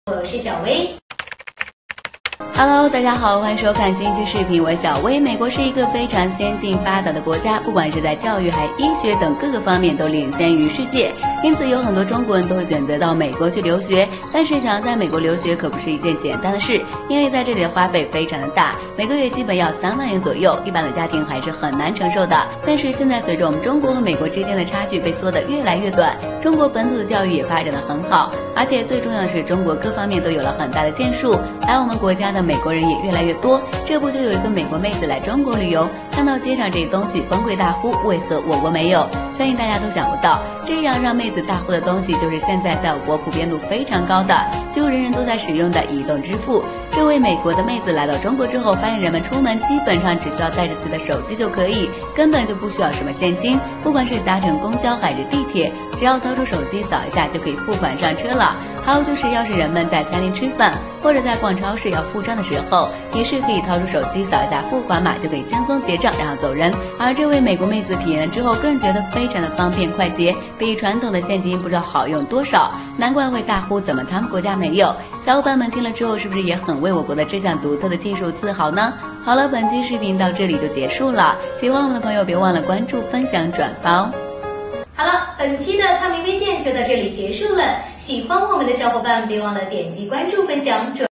我是小薇。 Hello， 大家好，欢迎收看新一期视频，我是小薇。美国是一个非常先进发达的国家，不管是在教育还医学等各个方面都领先于世界，因此有很多中国人都会选择到美国去留学。但是想要在美国留学可不是一件简单的事，因为在这里的花费非常的大，每个月基本要3万元左右，一般的家庭还是很难承受的。但是现在随着我们中国和美国之间的差距被缩得越来越短，中国本土的教育也发展得很好，而且最重要的是中国各方面都有了很大的建树，来我们国家的美国人也越来越多。这不就有一个美国妹子来中国旅游，看到街上这些东西崩溃大呼，为何我国没有？相信大家都想不到，这样让妹子大呼的东西就是现在在我国普遍度非常高的，几乎人人都在使用的移动支付。这位美国的妹子来到中国之后，发现人们出门基本上只需要带着自己的手机就可以，根本就不需要什么现金，不管是搭乘公交还是地铁，只要掏出手机扫一下就可以付款上车了。还有就是要是人们在餐厅吃饭或者在逛超市要付账的时候，也是可以掏出手机扫一下付款码就可以轻松结账然后走人。而这位美国妹子体验了之后更觉得非常的方便快捷，比传统的现金不知道好用多少，难怪会大呼怎么他们国家没有。小伙伴们听了之后是不是也很为我国的这项独特的技术自豪呢？好了，本期视频到这里就结束了，喜欢我们的朋友别忘了关注分享转发哦。 好了，本期的探明微线就到这里结束了，喜欢我们的小伙伴别忘了点击关注分享转